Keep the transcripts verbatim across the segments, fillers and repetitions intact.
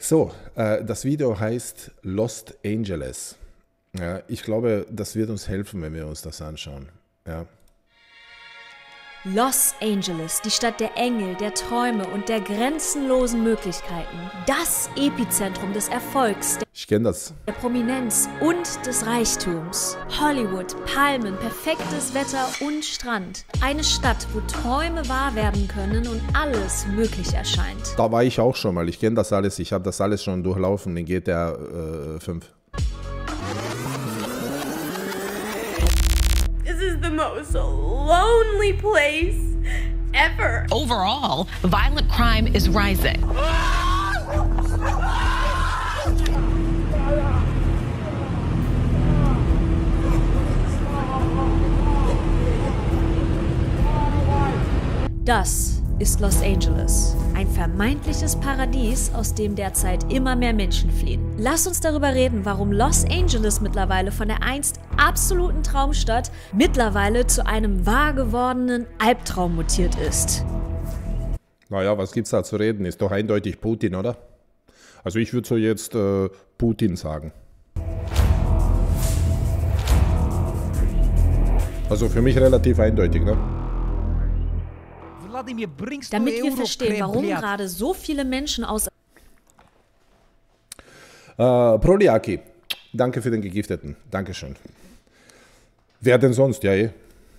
So, äh, das Video heißt Los Angeles. Ja, ich glaube, das wird uns helfen, wenn wir uns das anschauen. Ja. Los Angeles, die Stadt der Engel, der Träume und der grenzenlosen Möglichkeiten. Das Epizentrum des Erfolgs, Ich kenne das. der Prominenz und des Reichtums. Hollywood, Palmen, perfektes Wetter und Strand. Eine Stadt, wo Träume wahr werden können und alles möglich erscheint. Da war ich auch schon mal. Ich kenne das alles. Ich habe das alles schon durchlaufen in G T A äh, fünf. This is the most lonely place ever. Overall, violent crime is rising. Das ist Los Angeles. Ein vermeintliches Paradies, aus dem derzeit immer mehr Menschen fliehen. Lass uns darüber reden, warum Los Angeles mittlerweile von der einst absoluten Traumstadt mittlerweile zu einem wahr gewordenen Albtraum mutiert ist. Naja, was gibt's da zu reden? Ist doch eindeutig Putin, oder? Also ich würde so jetzt äh, Putin sagen. Also für mich relativ eindeutig, ne? Damit wir verstehen, warum gerade so viele Menschen aus... Äh, Proliaki, danke für den Gegifteten. Dankeschön. Wer denn sonst? Ja, eh.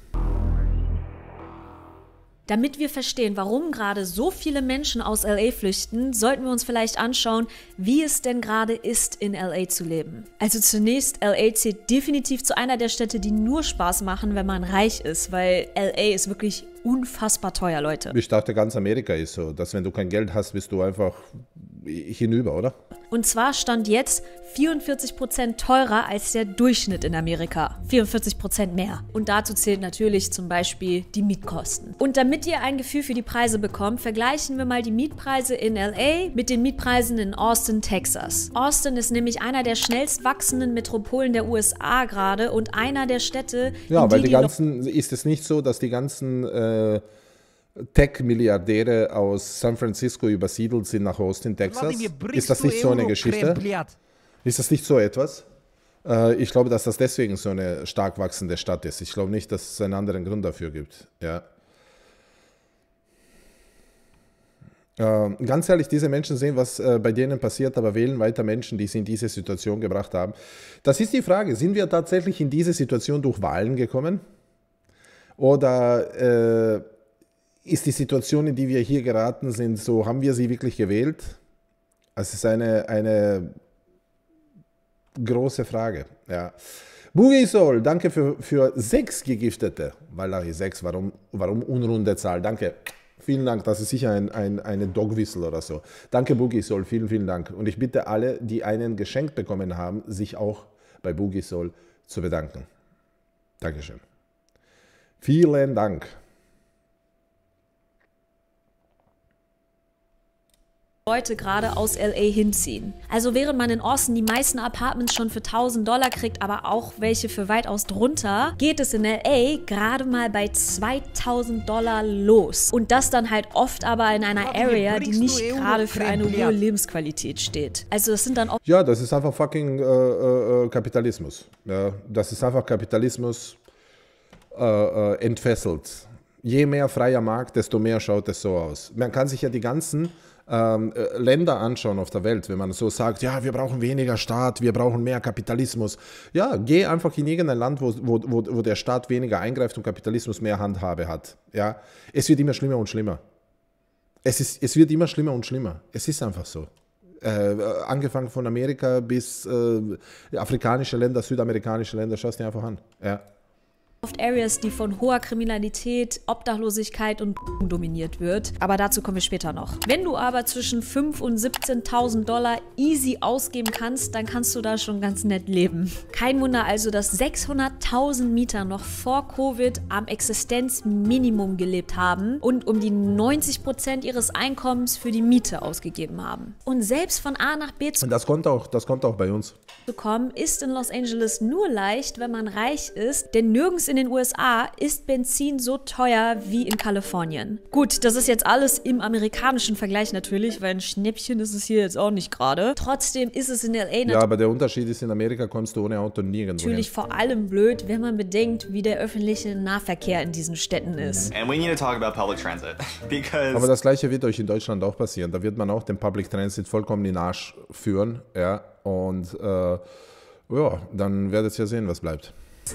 Damit wir verstehen, warum gerade so viele Menschen aus L A flüchten, sollten wir uns vielleicht anschauen, wie es denn gerade ist, in L A zu leben. Also zunächst, L A zählt definitiv zu einer der Städte, die nur Spaß machen, wenn man reich ist, weil L A ist wirklich unfassbar teuer, Leute. Ich dachte, ganz Amerika ist so, dass wenn du kein Geld hast, bist du einfach hinüber, oder? Und zwar stand jetzt vierundvierzig Prozent teurer als der Durchschnitt in Amerika. vierundvierzig Prozent mehr. Und dazu zählt natürlich zum Beispiel die Mietkosten. Und damit ihr ein Gefühl für die Preise bekommt, vergleichen wir mal die Mietpreise in L A mit den Mietpreisen in Austin, Texas. Austin ist nämlich einer der schnellst wachsenden Metropolen der U S A gerade und einer der Städte, Ja, in weil die die ganzen, ist es nicht so, dass die ganzen äh, Tech-Milliardäre aus San Francisco übersiedelt sind nach Austin, Texas? Ist das nicht so eine Geschichte? Ist das nicht so etwas? Äh, ich glaube, dass das deswegen so eine stark wachsende Stadt ist. Ich glaube nicht, dass es einen anderen Grund dafür gibt. Ja. Äh, ganz ehrlich, diese Menschen sehen, was äh, bei denen passiert, aber wählen weiter Menschen, die sie in diese Situation gebracht haben. Das ist die Frage. Sind wir tatsächlich in diese Situation durch Wahlen gekommen? Oder... Äh, Ist die Situation, in die wir hier geraten sind, so, haben wir sie wirklich gewählt? Es ist eine, eine große Frage. Ja. Boogie Soul, danke für, für sechs Gegiftete. Wallahi, sechs, warum, warum unrunde Zahl? Danke. Vielen Dank, das ist sicher ein, ein, eine Dogwhistle oder so. Danke Boogie Soul, vielen, vielen Dank. Und ich bitte alle, die einen geschenkt bekommen haben, sich auch bei Boogie Soul zu bedanken. Dankeschön. Vielen Dank. Leute gerade aus L A hinziehen. Also während man in Austin die meisten Apartments schon für tausend Dollar kriegt, aber auch welche für weitaus drunter, geht es in L A gerade mal bei zweitausend Dollar los. Und das dann halt oft aber in einer Area, die nicht gerade für eine hohe Lebensqualität steht. Also das sind dann oft... Ja, das ist einfach fucking äh, äh, Kapitalismus. Ja, das ist einfach Kapitalismus äh, äh, entfesselt. Je mehr freier Markt, desto mehr schaut es so aus. Man kann sich ja die ganzen Ähm, äh, Länder anschauen auf der Welt, wenn man so sagt, ja, wir brauchen weniger Staat, wir brauchen mehr Kapitalismus. Ja, geh einfach in irgendein Land, wo, wo, wo, wo der Staat weniger eingreift und Kapitalismus mehr Handhabe hat. Ja, es wird immer schlimmer und schlimmer. Es, ist, es wird immer schlimmer und schlimmer. Es ist einfach so. Äh, angefangen von Amerika bis äh, afrikanische Länder, südamerikanische Länder, schau es dir einfach an. Ja. Oft Areas, die von hoher Kriminalität, Obdachlosigkeit und dominiert wird. Aber dazu kommen wir später noch. Wenn du aber zwischen fünftausend und siebzehntausend Dollar easy ausgeben kannst, dann kannst du da schon ganz nett leben. Kein Wunder also, dass sechshunderttausend Mieter noch vor Covid am Existenzminimum gelebt haben und um die neunzig Prozent ihres Einkommens für die Miete ausgegeben haben. Und selbst von A nach B zu Und das kommt auch, das kommt auch bei uns. kommen, ist in Los Angeles nur leicht, wenn man reich ist, denn nirgends in in den U S A ist Benzin so teuer wie in Kalifornien. Gut, das ist jetzt alles im amerikanischen Vergleich natürlich, weil ein Schnäppchen ist es hier jetzt auch nicht gerade. Trotzdem ist es in L A Ja, aber der Unterschied ist, in Amerika kommst du ohne Auto nirgendwo natürlich hin. vor allem blöd, wenn man bedenkt, wie der öffentliche Nahverkehr in diesen Städten ist. And we need to talk about public transit because Aber das Gleiche wird euch in Deutschland auch passieren. Da wird man auch den Public Transit vollkommen in den Arsch führen. Ja, und äh, ja, dann werdet ihr sehen, was bleibt.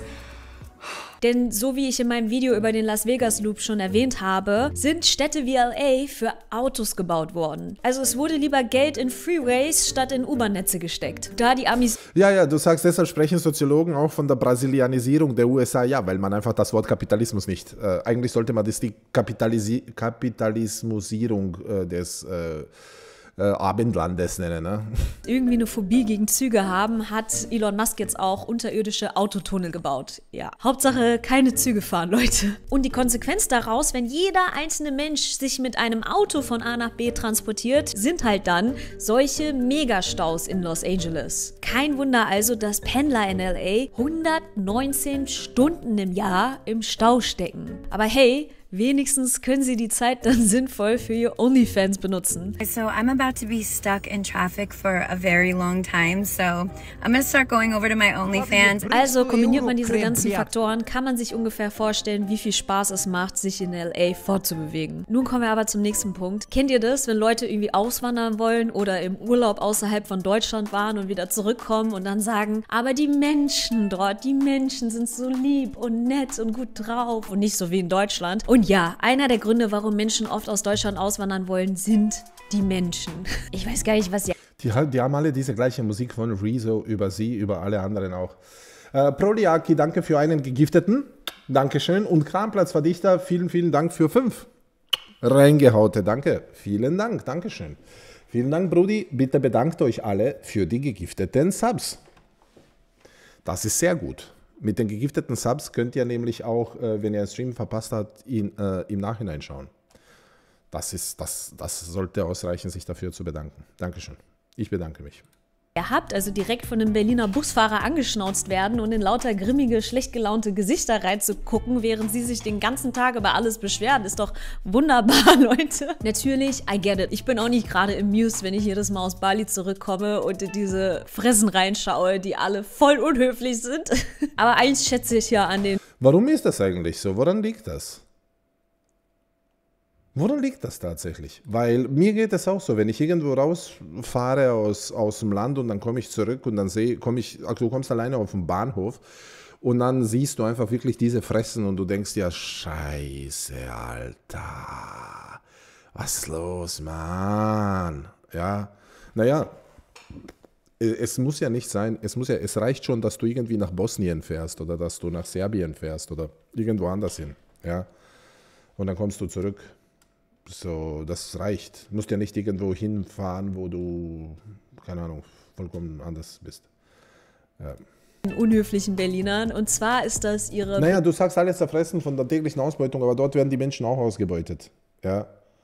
Denn so wie ich in meinem Video über den Las Vegas Loop schon erwähnt habe, sind Städte wie L A für Autos gebaut worden. Also es wurde lieber Geld in Freeways statt in U-Bahn-Netze gesteckt. Da die Amis... Ja, ja, du sagst, deshalb sprechen Soziologen auch von der Brasilianisierung der U S A. Ja, weil man einfach das Wort Kapitalismus nicht... Äh, eigentlich sollte man das die Kapitalisi Kapitalismusierung äh, des... Äh, Äh, Abendlandes nennen, ne? irgendwie eine Phobie gegen Züge haben, hat Elon Musk jetzt auch unterirdische Autotunnel gebaut. Ja, Hauptsache keine Züge fahren, Leute. Und die Konsequenz daraus, wenn jeder einzelne Mensch sich mit einem Auto von A nach B transportiert, sind halt dann solche Megastaus in Los Angeles. Kein Wunder also, dass Pendler in L A hundertneunzehn Stunden im Jahr im Stau stecken. Aber hey, wenigstens können sie die Zeit dann sinnvoll für ihr OnlyFans benutzen. So I'm about to be stuck in traffic for a very long time, so I'm gonna start going over to my OnlyFans. Also kombiniert man diese ganzen Faktoren, kann man sich ungefähr vorstellen, wie viel Spaß es macht, sich in L A fortzubewegen. Nun kommen wir aber zum nächsten Punkt. Kennt ihr das, wenn Leute irgendwie auswandern wollen oder im Urlaub außerhalb von Deutschland waren und wieder zurückkommen und dann sagen, aber die Menschen dort, die Menschen sind so lieb und nett und gut drauf und nicht so wie in Deutschland. Und Und ja, einer der Gründe, warum Menschen oft aus Deutschland auswandern wollen, sind die Menschen. Ich weiß gar nicht, was sie... Die, die haben alle diese gleiche Musik von Rezo über sie, über alle anderen auch. Äh, Proliaki, danke für einen Gegifteten. Dankeschön. Und Kramplatzverdichter, vielen, vielen Dank für fünf. Reingehaute, danke. Vielen Dank, Dankeschön. Vielen Dank, Brudi. Bitte bedankt euch alle für die gegifteten Subs. Das ist sehr gut. Mit den gegifteten Subs könnt ihr nämlich auch, äh, wenn ihr einen Stream verpasst habt, ihn, äh, im Nachhinein schauen. Das, ist, das, das sollte ausreichen, sich dafür zu bedanken. Dankeschön. Ich bedanke mich. Ihr habt, also direkt von einem Berliner Busfahrer angeschnauzt werden und in lauter grimmige, schlecht gelaunte Gesichter reinzugucken, während sie sich den ganzen Tag über alles beschweren, ist doch wunderbar, Leute. Natürlich, I get it. Ich bin auch nicht gerade amused, wenn ich jedes Mal aus Bali zurückkomme und in diese Fressen reinschaue, die alle voll unhöflich sind. Aber eins schätze ich ja an den... Warum ist das eigentlich so? Woran liegt das? Woran liegt das tatsächlich? Weil mir geht es auch so, wenn ich irgendwo rausfahre aus, aus dem Land und dann komme ich zurück und dann sehe, komme ich, also du kommst alleine auf den Bahnhof und dann siehst du einfach wirklich diese Fressen und du denkst ja, scheiße, Alter, was ist los, Mann? Ja, naja, es muss ja nicht sein, es muss ja, es reicht schon, dass du irgendwie nach Bosnien fährst oder dass du nach Serbien fährst oder irgendwo anders hin, ja, und dann kommst du zurück. So, das reicht. Du musst ja nicht irgendwo hinfahren, wo du, keine Ahnung, vollkommen anders bist. Ja. Unhöflichen Berlinern. Und zwar ist das ihre... Naja, du sagst alles zerfressen von der täglichen Ausbeutung, aber dort werden die Menschen auch ausgebeutet. Ja.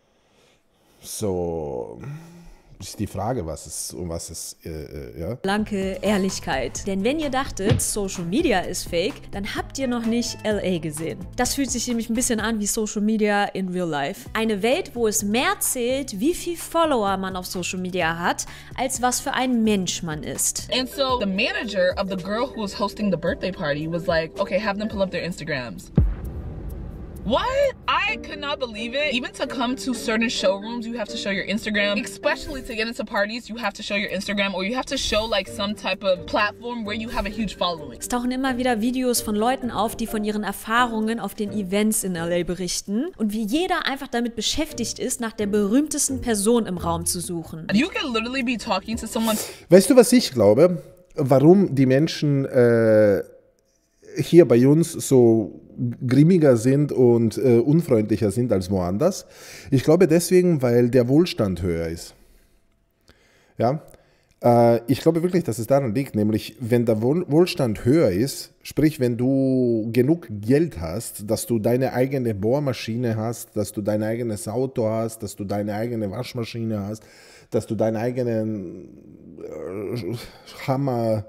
So... ist die Frage, was es, um was es, äh, äh, ja. Blanke Ehrlichkeit. Denn wenn ihr dachtet, Social Media ist fake, dann habt ihr noch nicht L A gesehen. Das fühlt sich nämlich ein bisschen an wie Social Media in real life. Eine Welt, wo es mehr zählt, wie viel Follower man auf Social Media hat, als was für ein Mensch man ist. And so the manager of the girl who was hosting the birthday party was like, okay, have them pull up their Instagrams. What? I could not believe it. Even to come to certain showrooms, you have to show your Instagram. Especially to get into parties, you have to show your Instagram or you have to show like some type of platform where you have a huge following. Es tauchen immer wieder Videos von Leuten auf, die von ihren Erfahrungen auf den Events in L A berichten und wie jeder einfach damit beschäftigt ist, nach der berühmtesten Person im Raum zu suchen. You can literally be talking to someone. Weißt du, was ich glaube? Warum die Menschen äh, hier bei uns so grimmiger sind und äh, unfreundlicher sind als woanders. Ich glaube deswegen, weil der Wohlstand höher ist. Ja, äh, ich glaube wirklich, dass es daran liegt, nämlich wenn der Wohl Wohlstand höher ist, sprich wenn du genug Geld hast, dass du deine eigene Bohrmaschine hast, dass du dein eigenes Auto hast, dass du deine eigene Waschmaschine hast, dass du deinen eigenen äh, Hammer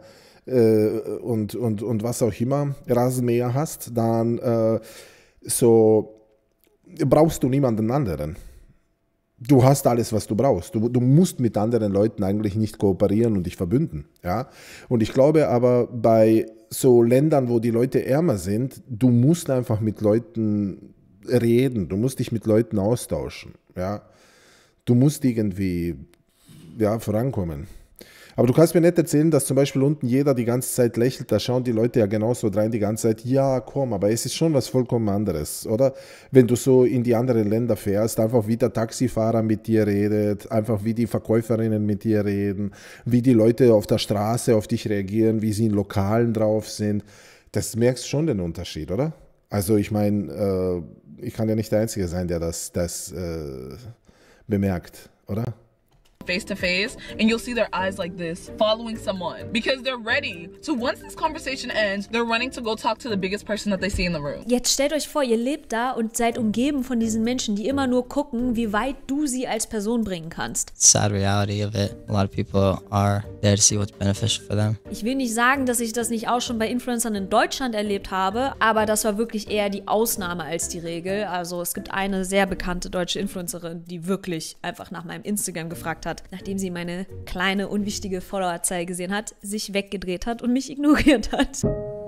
äh, und, und, und was auch immer, Rasenmäher hast, dann äh, so brauchst du niemanden anderen. Du hast alles, was du brauchst. Du, du musst mit anderen Leuten eigentlich nicht kooperieren und dich verbünden. Ja? Und ich glaube aber, bei so Ländern, wo die Leute ärmer sind, du musst einfach mit Leuten reden, du musst dich mit Leuten austauschen. Ja? Du musst irgendwie ja, vorankommen. Aber du kannst mir nicht erzählen, dass zum Beispiel unten jeder die ganze Zeit lächelt, da schauen die Leute ja genauso rein die ganze Zeit, ja komm, aber es ist schon was vollkommen anderes, oder? Wenn du so in die anderen Länder fährst, einfach wie der Taxifahrer mit dir redet, einfach wie die Verkäuferinnen mit dir reden, wie die Leute auf der Straße auf dich reagieren, wie sie in Lokalen drauf sind, das merkst schon den Unterschied, oder? Also ich meine, äh, ich kann ja nicht der Einzige sein, der das, das äh, bemerkt, oder? Face to face, and you'll see their eyes like this following someone because they're ready. So once this conversation ends, they're running to go talk to the biggest person that they see in the room. Jetzt stellt euch vor, ihr lebt da und seid umgeben von diesen Menschen, die immer nur gucken, wie weit du sie als Person bringen kannst. Sad reality of it. A lot of people are there to see what's beneficial for them. Ich will nicht sagen, dass ich das nicht auch schon bei Influencern in Deutschland erlebt habe, aber das war wirklich eher die Ausnahme als die Regel. Also es gibt eine sehr bekannte deutsche Influencerin, die wirklich einfach nach meinem Instagram gefragt hat, nachdem sie meine kleine, unwichtige Followerzahl gesehen hat, sich weggedreht hat und mich ignoriert hat.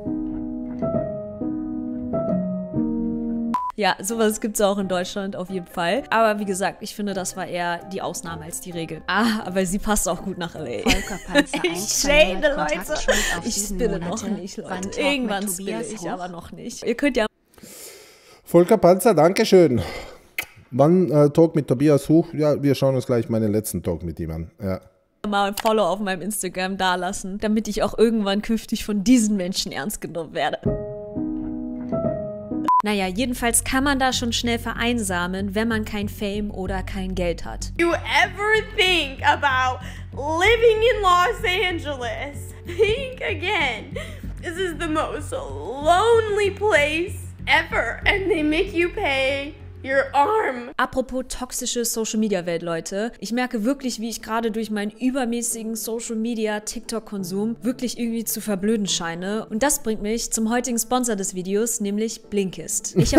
Ja, sowas gibt es auch in Deutschland auf jeden Fall. Aber wie gesagt, ich finde, das war eher die Ausnahme als die Regel. Ah, aber sie passt auch gut nach L A. Ich shade, Leute. Ich spille noch nicht, Leute. Irgendwann spille ich, aber noch nicht. Ihr könnt ja... Volker Panzer, Dankeschön. Wann äh, Talk mit Tobias Huch? Ja, wir schauen uns gleich meinen letzten Talk mit ihm an. Ja. Mal ein Follow auf meinem Instagram dalassen, damit ich auch irgendwann künftig von diesen Menschen ernst genommen werde. Naja, jedenfalls kann man da schon schnell vereinsamen, wenn man kein Fame oder kein Geld hat. You ever think about living in Los Angeles? Think again. This is the most lonely place ever, and they make you pay your arm. Apropos toxische Social-Media-Welt, Leute. Ich merke wirklich, wie ich gerade durch meinen übermäßigen Social-Media-TikTok-Konsum wirklich irgendwie zu verblöden scheine. Und das bringt mich zum heutigen Sponsor des Videos, nämlich Blinkist. Ich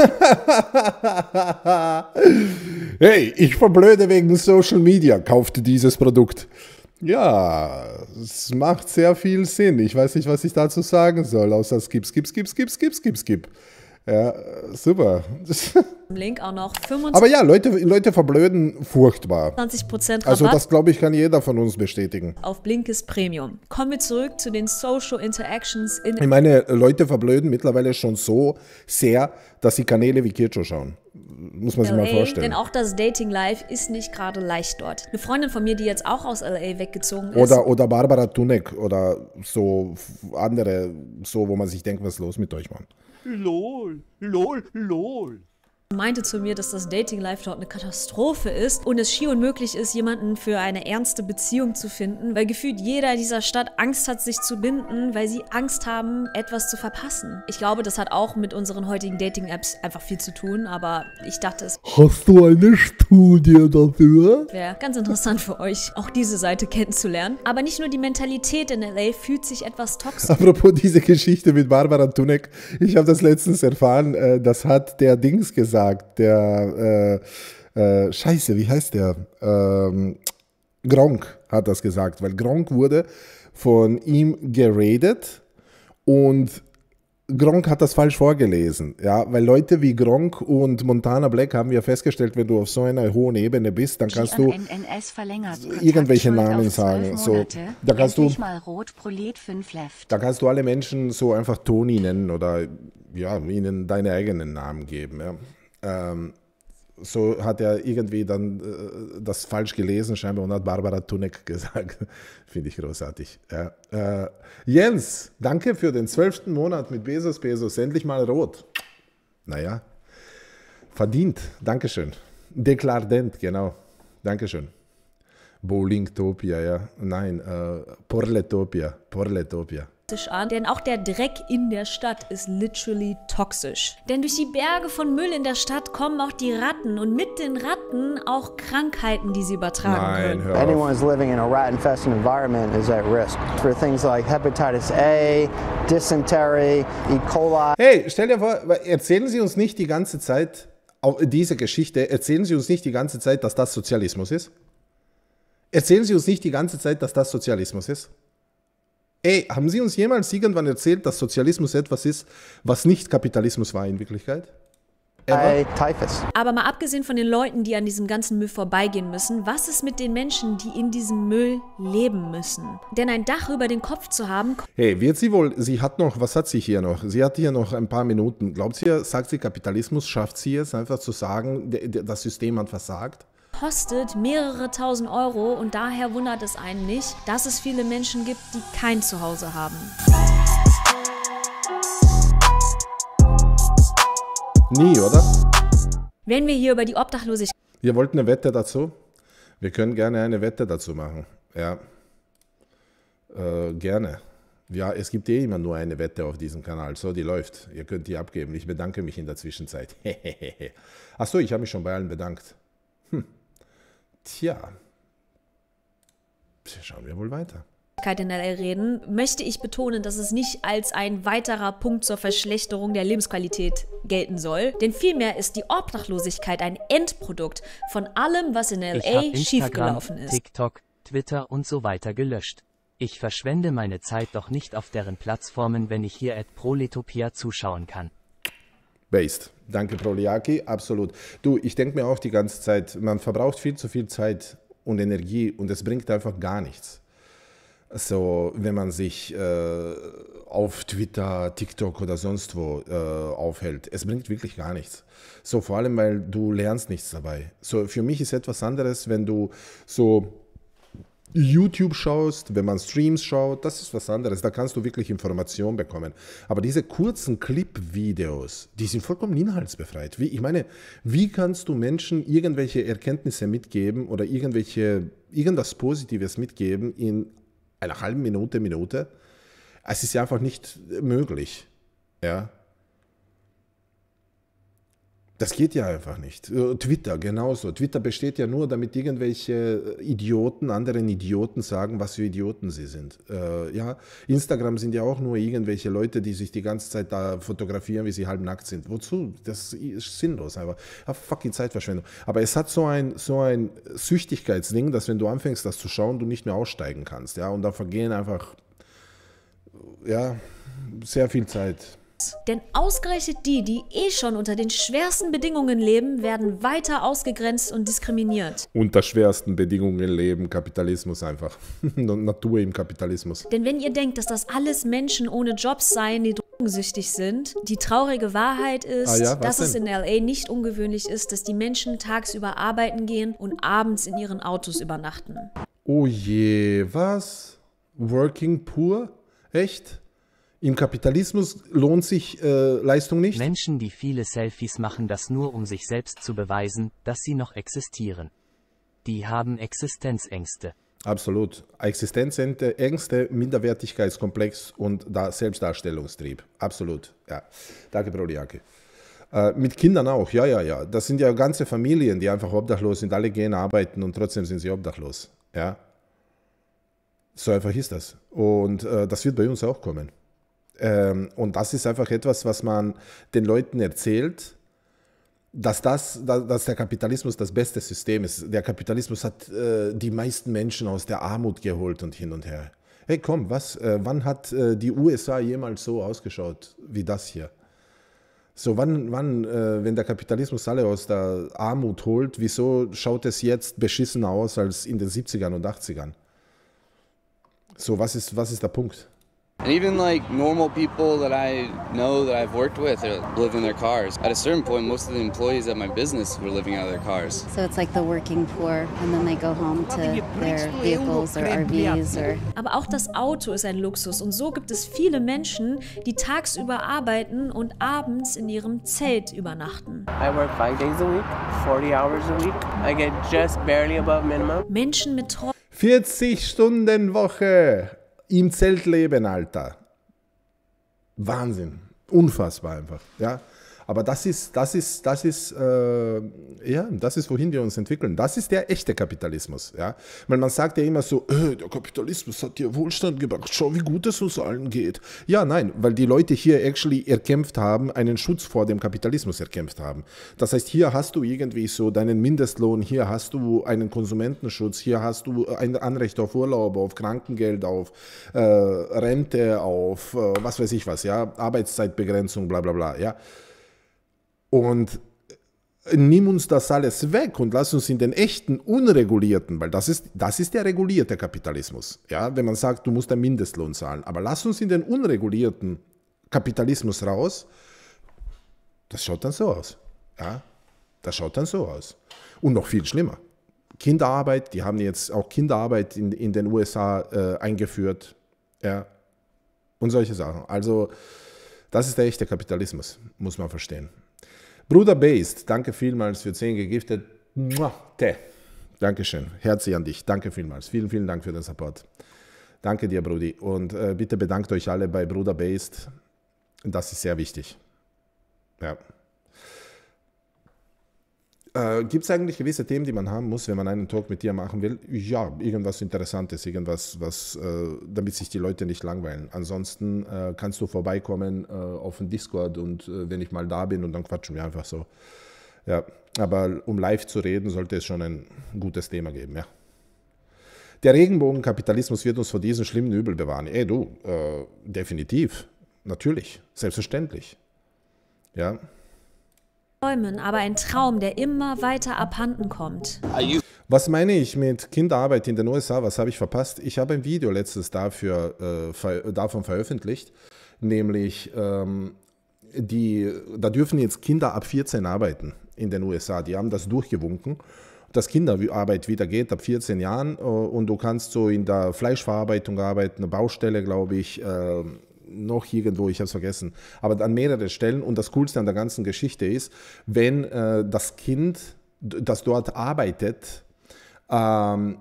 hab Hey, ich verblöde wegen Social-Media. Kaufte dieses Produkt. Ja, es macht sehr viel Sinn. Ich weiß nicht, was ich dazu sagen soll, außer skip, skip, skip, skip, skip, skip, skip. Ja, super. Link auch noch fünfundzwanzig Aber ja, Leute, Leute verblöden furchtbar. Prozent Rabatt. Also das, glaube ich, kann jeder von uns bestätigen. Auf Blinkist Premium. Kommen wir zurück zu den Social Interactions in... Ich meine, Leute verblöden mittlerweile schon so sehr, dass sie Kanäle wie Kircho schauen. Muss man sich mal vorstellen. Denn auch das Dating-Life ist nicht gerade leicht dort. Eine Freundin von mir, die jetzt auch aus L A weggezogen ist. Oder, oder Barbara Tunek oder so andere, so wo man sich denkt, was ist los mit euch, Mann? Lol, lol, lol. Meinte zu mir, dass das Dating-Life dort eine Katastrophe ist und es schier unmöglich ist, jemanden für eine ernste Beziehung zu finden, weil gefühlt jeder in dieser Stadt Angst hat, sich zu binden, weil sie Angst haben, etwas zu verpassen. Ich glaube, das hat auch mit unseren heutigen Dating-Apps einfach viel zu tun, aber ich dachte, es Hast du eine Studie dafür? wäre ganz interessant für euch, auch diese Seite kennenzulernen. Aber nicht nur die Mentalität in L A fühlt sich etwas toxisch. Apropos diese Geschichte mit Barbara Tunek, ich habe das letztens erfahren, äh, das hat der Dings gesagt. Der, äh, äh, Scheiße, wie heißt der? Ähm, Gronkh hat das gesagt, weil Gronkh wurde von ihm geradet und Gronkh hat das falsch vorgelesen, ja, weil Leute wie Gronkh und Montana Black haben ja festgestellt, wenn du auf so einer hohen Ebene bist, dann kannst du irgendwelche Namen sagen, so, da kannst du, da kannst du alle Menschen so einfach Toni nennen oder ja, ihnen deine eigenen Namen geben, ja. Ähm, so hat er irgendwie dann äh, das falsch gelesen scheinbar und hat Barbara Tunek gesagt. Finde ich großartig. Ja. Äh, Jens, danke für den zwölften Monat mit Bezos Bezos. Endlich mal rot. Naja, verdient. Dankeschön. Deklardent, genau. Dankeschön. Bowlingtopia, ja. Nein, äh, Porletopia. Porletopia. an, denn auch der Dreck in der Stadt ist literally toxisch. Denn durch die Berge von Müll in der Stadt kommen auch die Ratten und mit den Ratten auch Krankheiten, die sie übertragen Nein, können. hör auf. Anyone who's living in a rat-infested environment is at risk for things like hepatitis A, dysentery, E. coli. Hey, stell dir vor, erzählen Sie uns nicht die ganze Zeit, diese Geschichte, erzählen Sie uns nicht die ganze Zeit, dass das Sozialismus ist? Erzählen Sie uns nicht die ganze Zeit, dass das Sozialismus ist? Ey, haben Sie uns jemals irgendwann erzählt, dass Sozialismus etwas ist, was nicht Kapitalismus war in Wirklichkeit? Ever? Typhus. Aber mal abgesehen von den Leuten, die an diesem ganzen Müll vorbeigehen müssen, was ist mit den Menschen, die in diesem Müll leben müssen? Denn ein Dach über den Kopf zu haben... Hey, wird sie wohl, sie hat noch, was hat sie hier noch? Sie hat hier noch ein paar Minuten. Glaubt sie, sagt sie Kapitalismus, schafft sie es einfach zu sagen, das System hat versagt? Kostet mehrere tausend Euro und daher wundert es einen nicht, dass es viele Menschen gibt, die kein Zuhause haben. Nie, oder? Wenn wir hier über die Obdachlosigkeit... Ihr wollt eine Wette dazu? Wir können gerne eine Wette dazu machen. Ja, äh, gerne. Ja, es gibt eh immer nur eine Wette auf diesem Kanal. So, die läuft. Ihr könnt die abgeben. Ich bedanke mich in der Zwischenzeit. Achso, ich habe mich schon bei allen bedankt. Hm. Tja, schauen wir wohl weiter. in L A reden, möchte ich betonen, dass es nicht als ein weiterer Punkt zur Verschlechterung der Lebensqualität gelten soll, denn vielmehr ist die Obdachlosigkeit ein Endprodukt von allem, was in L A schiefgelaufen ist. TikTok, Twitter und so weiter gelöscht. Ich verschwende meine Zeit doch nicht auf deren Plattformen, wenn ich hier at Proletopia zuschauen kann. Based. Danke, Proliaki, absolut. Du, ich denke mir auch die ganze Zeit, man verbraucht viel zu viel Zeit und Energie und es bringt einfach gar nichts. So, wenn man sich äh, auf Twitter, TikTok oder sonst wo äh, aufhält. Es bringt wirklich gar nichts. So, vor allem, weil du lernst nichts dabei. So, für mich ist etwas anderes, wenn du so YouTube schaust, wenn man Streams schaut, das ist was anderes. Da kannst du wirklich Informationen bekommen. Aber diese kurzen Clip-Videos, die sind vollkommen inhaltsbefreit. Wie, ich meine, wie kannst du Menschen irgendwelche Erkenntnisse mitgeben oder irgendwelche, irgendwas Positives mitgeben in einer halben Minute, Minute? Es ist ja einfach nicht möglich. Ja. Das geht ja einfach nicht. Twitter genauso. Twitter besteht ja nur, damit irgendwelche Idioten, anderen Idioten sagen, was für Idioten sie sind. Äh, ja. Instagram sind ja auch nur irgendwelche Leute, die sich die ganze Zeit da fotografieren, wie sie halbnackt sind. Wozu? Das ist sinnlos einfach. Ja, fucking Zeitverschwendung. Aber es hat so ein, so ein Süchtigkeitsding, dass wenn du anfängst, das zu schauen, du nicht mehr aussteigen kannst. Ja. Und da vergehen einfach ja, sehr viel Zeit. Denn ausgerechnet die, die eh schon unter den schwersten Bedingungen leben, werden weiter ausgegrenzt und diskriminiert. Unter schwersten Bedingungen leben, Kapitalismus einfach. Natur im Kapitalismus. Denn wenn ihr denkt, dass das alles Menschen ohne Jobs seien, die drogensüchtig sind, die traurige Wahrheit ist, ah ja, dass denn? es in L A nicht ungewöhnlich ist, dass die Menschen tagsüber arbeiten gehen und abends in ihren Autos übernachten. Oh je, was? Working poor? Echt? Im Kapitalismus lohnt sich äh, Leistung nicht? Menschen, die viele Selfies machen, das nur um sich selbst zu beweisen, dass sie noch existieren. Die haben Existenzängste. Absolut. Existenzängste, Ängste, Minderwertigkeitskomplex und da Selbstdarstellungstrieb. Absolut. Ja. Danke, Proliaki. Äh, mit Kindern auch. Ja, ja, ja. Das sind ja ganze Familien, die einfach obdachlos sind. Alle gehen arbeiten und trotzdem sind sie obdachlos. Ja. So einfach ist das. Und äh, das wird bei uns auch kommen. Und das ist einfach etwas, was man den Leuten erzählt, dass, das, dass der Kapitalismus das beste System ist. Der Kapitalismus hat äh, die meisten Menschen aus der Armut geholt und hin und her. Hey, komm, was? Äh, wann hat äh, die U S A jemals so ausgeschaut wie das hier? So, wann, wann äh, wenn der Kapitalismus alle aus der Armut holt, wieso schaut es jetzt beschissener aus als in den siebzigern und achtzigern? So, was ist, was ist der Punkt? And even like normal people that I know that I've worked with live in their cars. At a certain point, most of the employees at my business were living out of their cars. So it's like the working poor and then they go home to their vehicles or R Vs or... Aber auch das Auto ist ein Luxus und so gibt es viele Menschen, die tagsüber arbeiten und abends in ihrem Zelt übernachten. I work five days a week, forty hours a week. I get just barely above minimum. Menschen mit Träumen. vierzig Stunden Woche. Im Zelt leben, Alter. Wahnsinn. Unfassbar einfach. Ja. Aber das ist, das ist, das ist, äh, ja, das ist, wohin wir uns entwickeln. Das ist der echte Kapitalismus. Ja? Weil man sagt ja immer so, äh, der Kapitalismus hat dir Wohlstand gebracht, schau, wie gut es uns allen geht. Ja, nein, weil die Leute hier actually erkämpft haben, einen Schutz vor dem Kapitalismus erkämpft haben. Das heißt, hier hast du irgendwie so deinen Mindestlohn, hier hast du einen Konsumentenschutz, hier hast du ein Anrecht auf Urlaub, auf Krankengeld, auf äh, Rente, auf äh, was weiß ich was, ja, Arbeitszeitbegrenzung, bla bla bla, ja. Und nimm uns das alles weg und lass uns in den echten, unregulierten, weil das ist, das ist der regulierte Kapitalismus, ja, wenn man sagt, du musst einen Mindestlohn zahlen, aber lass uns in den unregulierten Kapitalismus raus, das schaut dann so aus, ja, das schaut dann so aus. Und noch viel schlimmer, Kinderarbeit, die haben jetzt auch Kinderarbeit in, in den U S A äh, eingeführt, ja, und solche Sachen. Also, das ist der echte Kapitalismus, muss man verstehen. Bruder Based, danke vielmals für zehn gegiftet. Dankeschön, Herzi an dich, danke vielmals. Vielen, vielen Dank für den Support. Danke dir, Brudi. Und äh, bitte bedankt euch alle bei Bruder Based. Das ist sehr wichtig. Ja. Äh, Gibt es eigentlich gewisse Themen, die man haben muss, wenn man einen Talk mit dir machen will? Ja, irgendwas Interessantes, irgendwas, was, äh, damit sich die Leute nicht langweilen. Ansonsten äh, kannst du vorbeikommen äh, auf den Discord und äh, wenn ich mal da bin und dann quatschen wir einfach so. Ja, aber um live zu reden, sollte es schon ein gutes Thema geben, ja. Der Regenbogenkapitalismus wird uns vor diesem schlimmen Übel bewahren. Ey, du, äh, definitiv, natürlich, selbstverständlich, ja. Aber ein Traum, der immer weiter abhanden kommt. Was meine ich mit Kinderarbeit in den U S A? Was habe ich verpasst? Ich habe ein Video letztens dafür, äh, ver davon veröffentlicht, nämlich ähm, die, da dürfen jetzt Kinder ab vierzehn arbeiten in den U S A. Die haben das durchgewunken, dass Kinderarbeit wieder geht ab vierzehn Jahren äh, und du kannst so in der Fleischverarbeitung arbeiten, eine Baustelle, glaube ich, äh, noch irgendwo, ich habe es vergessen, aber an mehreren Stellen. Und das Coolste an der ganzen Geschichte ist, wenn äh, das Kind, das dort arbeitet, ähm,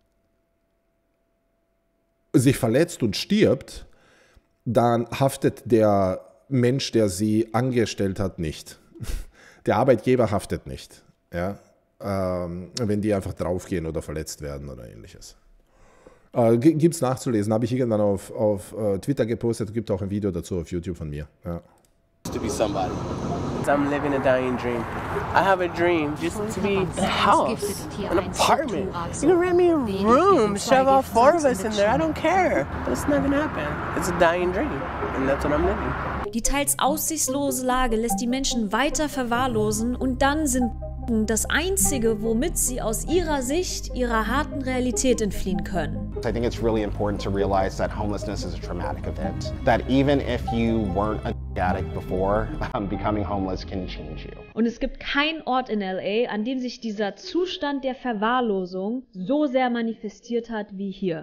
sich verletzt und stirbt, dann haftet der Mensch, der sie angestellt hat, nicht. Der Arbeitgeber haftet nicht, ja? ähm, wenn die einfach draufgehen oder verletzt werden oder ähnliches. Äh, gibt es nachzulesen, habe ich irgendwann auf, auf uh, Twitter gepostet, gibt auch ein Video dazu auf YouTube von mir. Ja. To be somebody. I'm living a dying dream. I have a dream just to be a house, an apartment. You can rent me a room, shove all four of us in there, I don't care. But it's not gonna happen. It's a dying dream, and that's what I'm living. Die teils aussichtslose Lage lässt die Menschen weiter verwahrlosen und dann sind das Einzige, womit sie aus ihrer Sicht ihrer harten Realität entfliehen können. I think it's really important to realize that homelessness is a traumatic event. That even if you weren't a addict before, um, becoming homeless can change you. Und es gibt keinen Ort in L A, an dem sich dieser Zustand der Verwahrlosung so sehr manifestiert hat wie hier.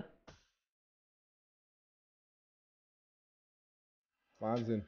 Wahnsinn.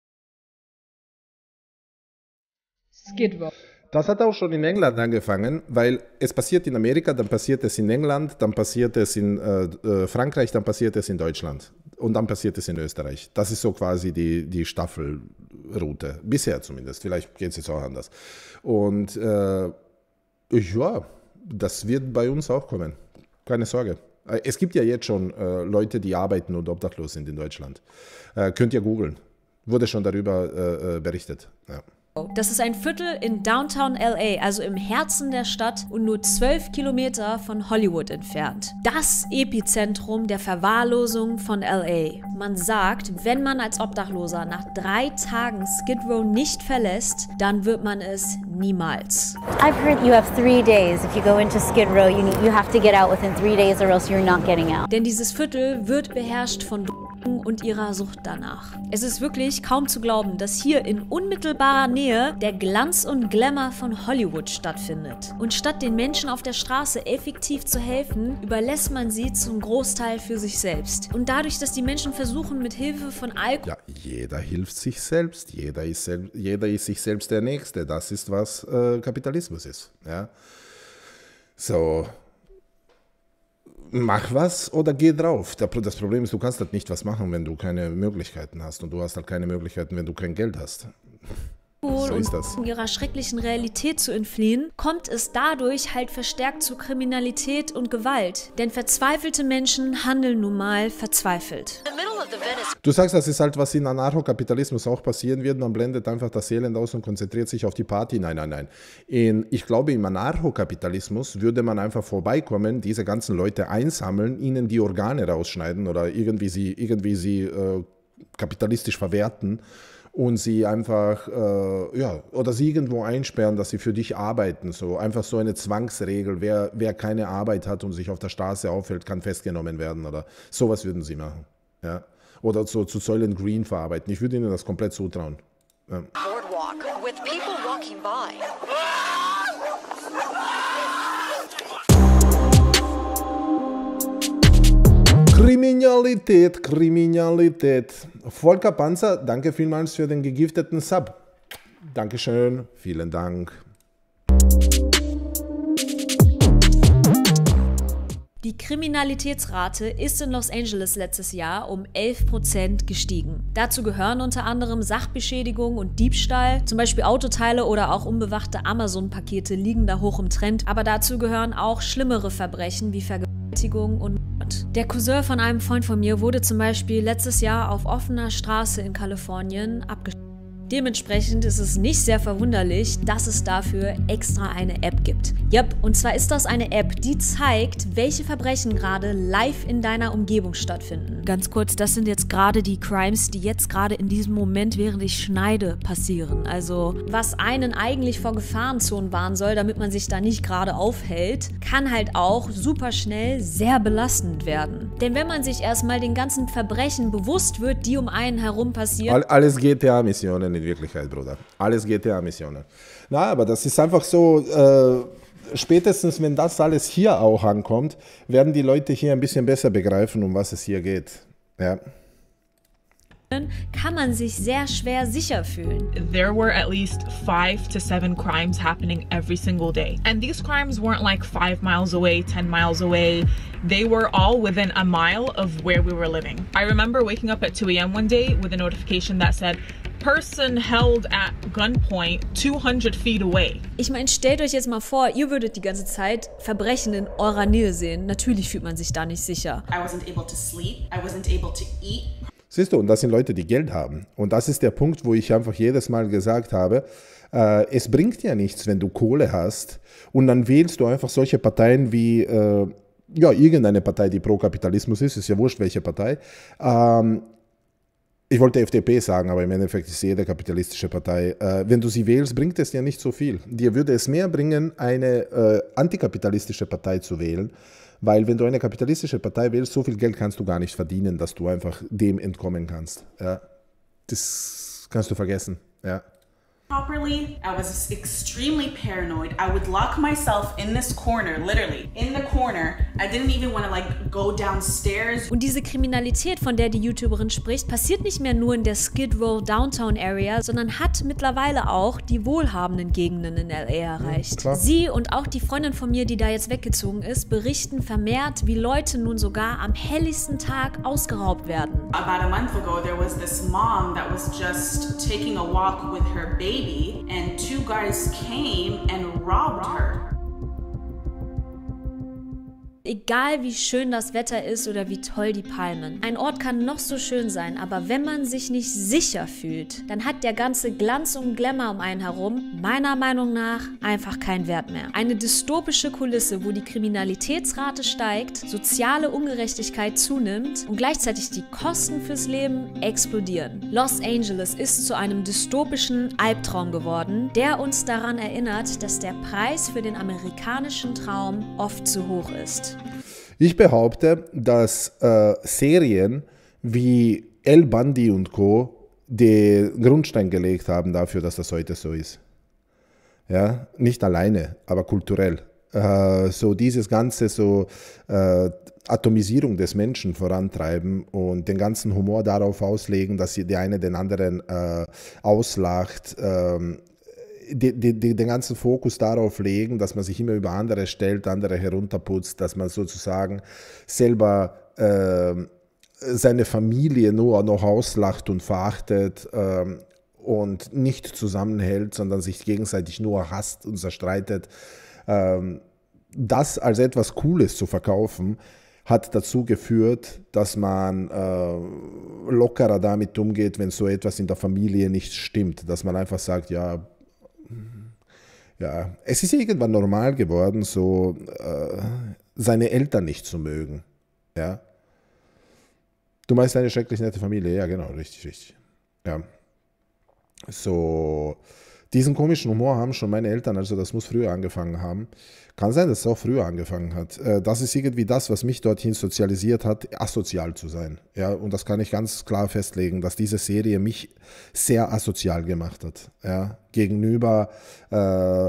Skid Row. Das hat auch schon in England angefangen, weil es passiert in Amerika, dann passiert es in England, dann passiert es in äh, Frankreich, dann passiert es in Deutschland und dann passiert es in Österreich. Das ist so quasi die, die Staffelroute, bisher zumindest, vielleicht geht es jetzt auch anders. Und äh, ja, das wird bei uns auch kommen, keine Sorge. Es gibt ja jetzt schon äh, Leute, die arbeiten und obdachlos sind in Deutschland. Äh, könnt ihr googeln, wurde schon darüber äh, berichtet, ja. Das ist ein Viertel in Downtown L A, also im Herzen der Stadt und nur zwölf Kilometer von Hollywood entfernt. Das Epizentrum der Verwahrlosung von L A. Man sagt, wenn man als Obdachloser nach drei Tagen Skid Row nicht verlässt, dann wird man es niemals. I've heard you have three days. If you go into Skid Row, you, need, you have to get out within three days or else you're not getting out. Denn dieses Viertel wird beherrscht von und ihrer Sucht danach. Es ist wirklich kaum zu glauben, dass hier in unmittelbarer Nähe der Glanz und Glamour von Hollywood stattfindet. Und statt den Menschen auf der Straße effektiv zu helfen, überlässt man sie zum Großteil für sich selbst. Und dadurch, dass die Menschen versuchen, mit Hilfe von Alkohol... Ja, jeder hilft sich selbst, jeder ist, sel jeder ist sich selbst der Nächste. Das ist, was äh, Kapitalismus ist. Ja? So... mach was oder geh drauf. Das Problem ist, du kannst halt nicht was machen, wenn du keine Möglichkeiten hast. Und du hast halt keine Möglichkeiten, wenn du kein Geld hast. So ist das. Um ihrer schrecklichen Realität zu entfliehen, kommt es dadurch halt verstärkt zu Kriminalität und Gewalt. Denn verzweifelte Menschen handeln nun mal verzweifelt. Du sagst, das ist halt, was in Anarchokapitalismus auch passieren wird. Man blendet einfach das Elend aus und konzentriert sich auf die Party. Nein, nein, nein. In, ich glaube, im Anarchokapitalismus würde man einfach vorbeikommen, diese ganzen Leute einsammeln, ihnen die Organe rausschneiden oder irgendwie sie, irgendwie sie äh, kapitalistisch verwerten. Und sie einfach, äh, ja, oder sie irgendwo einsperren, dass sie für dich arbeiten. So einfach so eine Zwangsregel. Wer, wer keine Arbeit hat und sich auf der Straße aufhält, kann festgenommen werden. Oder sowas würden sie machen. Ja? Oder so zu Soylent Green verarbeiten. Ich würde ihnen das komplett zutrauen. Ja. Boardwalk with people walking by. Kriminalität, Kriminalität. Volker Panzer, danke vielmals für den gegifteten Sub. Dankeschön, vielen Dank. Die Kriminalitätsrate ist in Los Angeles letztes Jahr um elf Prozent gestiegen. Dazu gehören unter anderem Sachbeschädigung und Diebstahl, zum Beispiel Autoteile oder auch unbewachte Amazon-Pakete liegen da hoch im Trend, aber dazu gehören auch schlimmere Verbrechen wie Vergewaltigung und Mord. Der Cousin von einem Freund von mir wurde zum Beispiel letztes Jahr auf offener Straße in Kalifornien abgeschossen. Dementsprechend ist es nicht sehr verwunderlich, dass es dafür extra eine App gibt. Yep, und zwar ist das eine App, die zeigt, welche Verbrechen gerade live in deiner Umgebung stattfinden. Ganz kurz, das sind jetzt gerade die Crimes, die jetzt gerade in diesem Moment, während ich schneide, passieren. Also, was einen eigentlich vor Gefahrenzonen warnen soll, damit man sich da nicht gerade aufhält, kann halt auch super schnell sehr belastend werden. Denn wenn man sich erstmal den ganzen Verbrechen bewusst wird, die um einen herum passieren... Alles G T A-Missionen in Wirklichkeit, Bruder. Alles G T A-Missionen. Na, aber das ist einfach so, äh, spätestens wenn das alles hier auch ankommt, werden die Leute hier ein bisschen besser begreifen, um was es hier geht. Ja. Kann man sich sehr schwer sicher fühlen. There were at least five to seven crimes happening every single day. And these crimes weren't like five miles away, ten miles away. They were all within a mile of where we were living. I remember waking up at two A M one day with a notification that said, person held at gunpoint two hundred feet away. Ich meine, stellt euch jetzt mal vor, ihr würdet die ganze Zeit Verbrechen in eurer Nähe sehen. Natürlich fühlt man sich da nicht sicher. I wasn't able to sleep. I wasn't able to eat. Siehst du, und das sind Leute, die Geld haben. Und das ist der Punkt, wo ich einfach jedes Mal gesagt habe, äh, es bringt ja nichts, wenn du Kohle hast und dann wählst du einfach solche Parteien wie, äh, ja, irgendeine Partei, die pro Kapitalismus ist, ist ja wurscht, welche Partei. Ähm, ich wollte F D P sagen, aber im Endeffekt ist jede kapitalistische Partei. Äh, wenn du sie wählst, bringt es dir nicht so viel. Dir würde es mehr bringen, eine äh, antikapitalistische Partei zu wählen, weil wenn du eine kapitalistische Partei wählst, so viel Geld kannst du gar nicht verdienen, dass du einfach dem entkommen kannst. Ja? Das kannst du vergessen. Ja. Properly, I was extremely paranoid. I would lock myself in this corner, literally, in the corner. I didn't even want to like go downstairs. Und diese Kriminalität, von der die YouTuberin spricht, passiert nicht mehr nur in der Skid Row Downtown Area, sondern hat mittlerweile auch die wohlhabenden Gegenden in L A erreicht. Ja, sie und auch die Freundin von mir, die da jetzt weggezogen ist, berichten vermehrt, wie Leute nun sogar am helligsten Tag ausgeraubt werden. About a month ago, there was this mom that was just taking a walk with her baby. And two guys came and robbed her. Egal wie schön das Wetter ist oder wie toll die Palmen. Ein Ort kann noch so schön sein, aber wenn man sich nicht sicher fühlt, dann hat der ganze Glanz und Glamour um einen herum, meiner Meinung nach, einfach keinen Wert mehr. Eine dystopische Kulisse, wo die Kriminalitätsrate steigt, soziale Ungerechtigkeit zunimmt und gleichzeitig die Kosten fürs Leben explodieren. Los Angeles ist zu einem dystopischen Albtraum geworden, der uns daran erinnert, dass der Preis für den amerikanischen Traum oft zu hoch ist. Ich behaupte, dass äh, Serien wie El Bundy und Co. den Grundstein gelegt haben dafür, dass das heute so ist. Ja, nicht alleine, aber kulturell. Äh, so dieses ganze so äh, Atomisierung des Menschen vorantreiben und den ganzen Humor darauf auslegen, dass der eine den anderen äh, auslacht. Ähm, die, die, die, den ganzen Fokus darauf legen, dass man sich immer über andere stellt, andere herunterputzt, dass man sozusagen selber äh, seine Familie nur noch auslacht und verachtet äh, und nicht zusammenhält, sondern sich gegenseitig nur hasst und zerstreitet. Äh, das als etwas Cooles zu verkaufen, hat dazu geführt, dass man äh, lockerer damit umgeht, wenn so etwas in der Familie nicht stimmt. Dass man einfach sagt, ja, ja, es ist irgendwann normal geworden, so äh, seine Eltern nicht zu mögen. Ja? Du meinst eine schrecklich nette Familie? Ja, genau, richtig, richtig. Ja. So, diesen komischen Humor haben schon meine Eltern, also das muss früher angefangen haben. Kann sein, dass es auch früher angefangen hat. Das ist irgendwie das, was mich dorthin sozialisiert hat, asozial zu sein. Ja, und das kann ich ganz klar festlegen, dass diese Serie mich sehr asozial gemacht hat. Ja, gegenüber äh,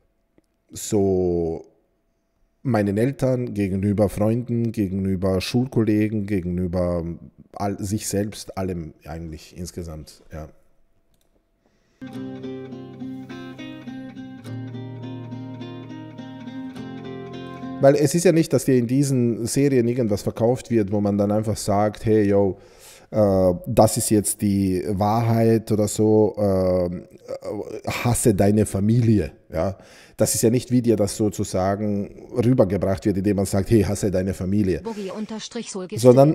so meinen Eltern, gegenüber Freunden, gegenüber Schulkollegen, gegenüber all, sich selbst, allem eigentlich insgesamt. Ja. Weil es ist ja nicht, dass dir in diesen Serien irgendwas verkauft wird, wo man dann einfach sagt, hey, yo, äh, das ist jetzt die Wahrheit oder so, äh, hasse deine Familie. Ja? Das ist ja nicht, wie dir das sozusagen rübergebracht wird, indem man sagt, hey, hasse deine Familie. Sondern,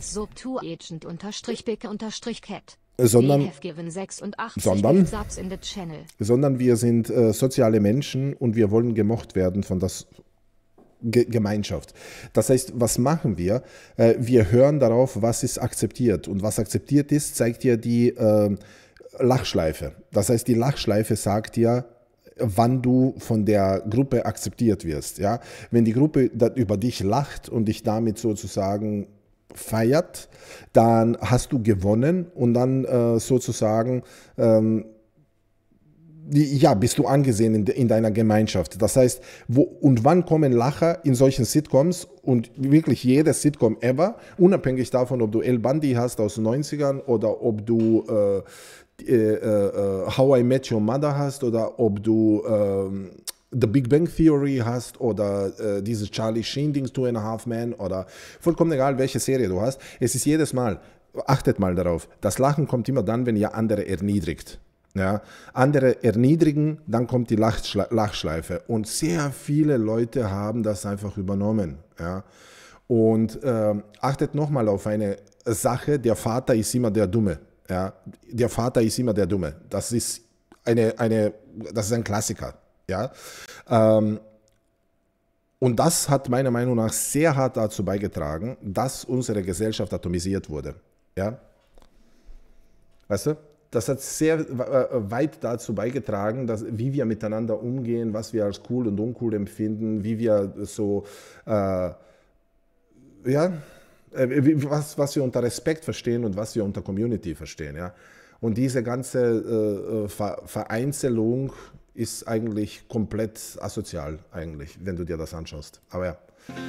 sondern, sondern, sondern wir sind äh, soziale Menschen und wir wollen gemocht werden von das Gemeinschaft. Das heißt, was machen wir? Wir hören darauf, was ist akzeptiert. Und was akzeptiert ist, zeigt dir die äh, Lachschleife. Das heißt, die Lachschleife sagt dir, wann du von der Gruppe akzeptiert wirst. Ja? Wenn die Gruppe über dich lacht und dich damit sozusagen feiert, dann hast du gewonnen und dann äh, sozusagen ähm, ja, bist du angesehen in, de, in deiner Gemeinschaft. Das heißt, wo und wann kommen Lacher in solchen Sitcoms und wirklich jede Sitcom ever, unabhängig davon, ob du El Bundy hast aus den neunzigern oder ob du äh, äh, äh, How I Met Your Mother hast oder ob du äh, The Big Bang Theory hast oder äh, dieses Charlie Sheen Dings, Two and a Half Men oder vollkommen egal, welche Serie du hast. Es ist jedes Mal, achtet mal darauf, das Lachen kommt immer dann, wenn ihr andere erniedrigt. Ja, andere erniedrigen, dann kommt die Lachschle- Lachschleife. Und sehr viele Leute haben das einfach übernommen. Ja. Und äh, achtet nochmal auf eine Sache, der Vater ist immer der Dumme. Ja. Der Vater ist immer der Dumme. Das ist, eine, eine, das ist ein Klassiker. Ja. Ähm, und das hat meiner Meinung nach sehr hart dazu beigetragen, dass unsere Gesellschaft atomisiert wurde. Ja. Weißt du? Das hat sehr weit dazu beigetragen, dass, wie wir miteinander umgehen, was wir als cool und uncool empfinden, wie wir so, äh, ja, was, was wir unter Respekt verstehen und was wir unter Community verstehen. Ja? Und diese ganze äh, Ver- Vereinzelung ist eigentlich komplett asozial, eigentlich, wenn du dir das anschaust. Aber ja.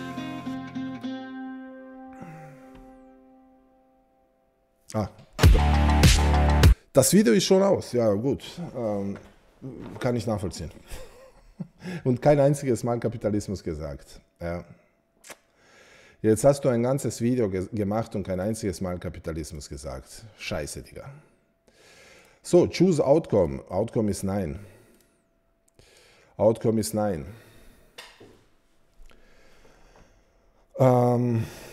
Ah, das Video ist schon aus, ja gut, ähm, kann ich nachvollziehen. Und kein einziges Mal Kapitalismus gesagt. Ja. Jetzt hast du ein ganzes Video ge- gemacht und kein einziges Mal Kapitalismus gesagt. Scheiße, Digga. So, choose Outcome. Outcome ist nein. Outcome ist nein. Ähm...